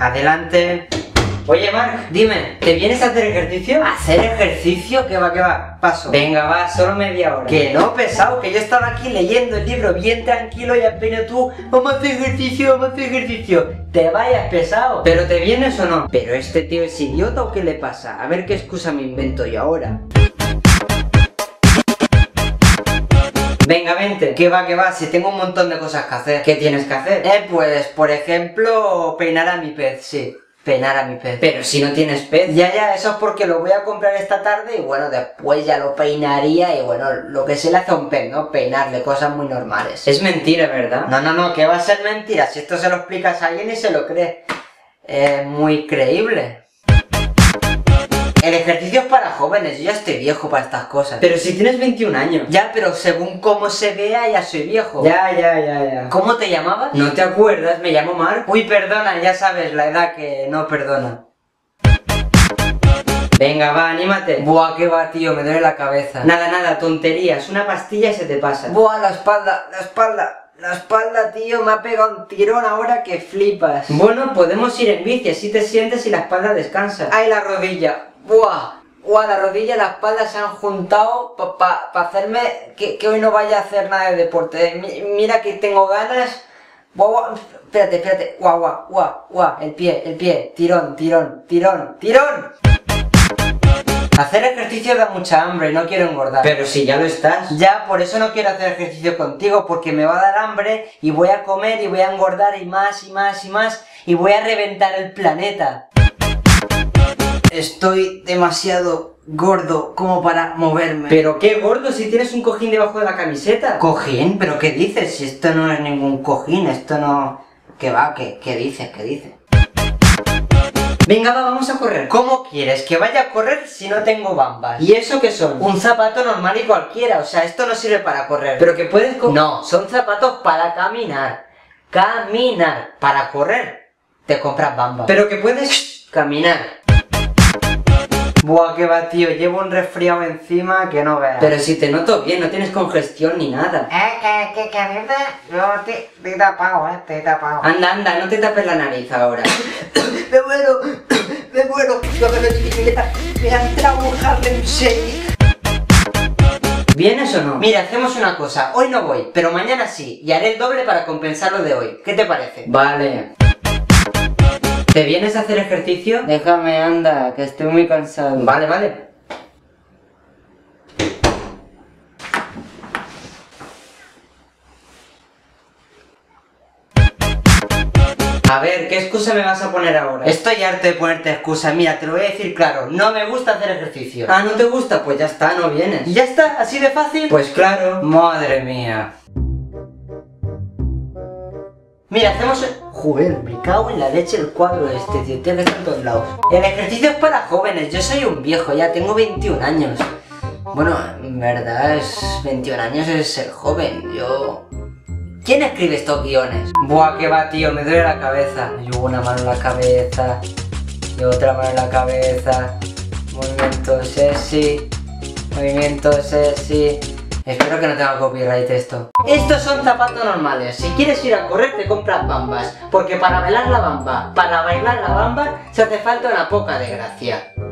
Adelante. Oye, Marc, dime, ¿te vienes a hacer ejercicio? ¿Hacer ejercicio? ¿Qué va, qué va? Paso. Venga, va, solo media hora. Que no, pesado, que yo estaba aquí leyendo el libro bien tranquilo y apenas tú, vamos a hacer ejercicio, vamos a hacer ejercicio. Te vayas, pesado. ¿Pero te vienes o no? ¿Pero este tío es idiota o qué le pasa? A ver qué excusa me invento yo ahora. Venga, vente. ¿Qué va, si tengo un montón de cosas que hacer. ¿Qué tienes que hacer? Pues, por ejemplo, peinar a mi pez, sí. Peinar a mi pez. Pero si no tienes pez. Ya, eso es porque lo voy a comprar esta tarde y bueno, después ya lo peinaría y bueno, lo que se le hace a un pez, ¿no? Peinarle, cosas muy normales. Es mentira, ¿verdad? No, que va a ser mentira. Si esto se lo explicas a alguien y se lo cree. Es muy creíble. El ejercicio es para jóvenes, yo ya estoy viejo para estas cosas. Pero si tienes 21 años. Ya, pero según cómo se vea ya soy viejo. Ya. ¿Cómo te llamabas? ¿No te acuerdas? Me llamo Marc. Uy, perdona, ya sabes, la edad que no perdona. Venga, va, anímate. Buah, qué va, tío, me duele la cabeza. Nada, tonterías, una pastilla y se te pasa. Buah, la espalda, tío, me ha pegado un tirón ahora que flipas. Bueno, podemos ir en bici, así te sientes y la espalda descansa. Ay, la rodilla. Buah, la rodilla y la espalda se han juntado para hacerme que hoy no vaya a hacer nada de deporte. Mira que tengo ganas. Buah, espérate. Guau, el pie. Tirón. Hacer ejercicio da mucha hambre, no quiero engordar. Pero si ya lo estás. Ya, por eso no quiero hacer ejercicio contigo, porque me va a dar hambre y voy a comer y voy a engordar y más y voy a reventar el planeta. Estoy demasiado gordo como para moverme. ¿Pero qué gordo si tienes un cojín debajo de la camiseta? ¿Cojín? ¿Pero qué dices? Si esto no es ningún cojín, esto no... ¿Qué va? ¿Qué dices? Venga, vamos a correr. ¿Cómo quieres que vaya a correr si no tengo bambas? ¿Y eso qué son? Un zapato normal y cualquiera, o sea, esto no sirve para correr. ¿Pero que puedes correr? No, son zapatos para caminar. Para correr te compras bambas. ¿Pero que puedes caminar? Buah, que va, tío, llevo un resfriado encima que no veas. Pero si te noto bien, no tienes congestión ni nada. ¿Qué dices? Yo te he tapado, te he tapado. Anda, no te tapes la nariz ahora. Me muero. Me ha entrado un Harlem Shake. ¿Vienes o no? Mira, hacemos una cosa, hoy no voy, pero mañana sí, y haré el doble para compensar lo de hoy. ¿Qué te parece? Vale. ¿Te vienes a hacer ejercicio? Déjame, anda, que estoy muy cansado. Vale. A ver, ¿qué excusa me vas a poner ahora? Estoy harto de ponerte excusas, mira, te lo voy a decir claro, no me gusta hacer ejercicio. Ah, ¿no te gusta? Pues ya está, no vienes. ¿Y ya está? ¿Así de fácil? Pues claro. Madre mía. Mira, hacemos... Joder, me cago en la leche el cuadro este, tío, te ves en todos lados. El ejercicio es para jóvenes, yo soy un viejo, ya tengo 21 años. Bueno, en verdad, 21 años es ser joven, yo... ¿Quién escribe estos guiones? Buah, que va, tío, me duele la cabeza. Llevo una mano en la cabeza, y otra mano en la cabeza. Movimiento sexy. Espero que no tenga copyright esto. Estos son zapatos normales. Si quieres ir a correr te compras bambas. Porque para bailar la bamba se hace falta una poca de gracia.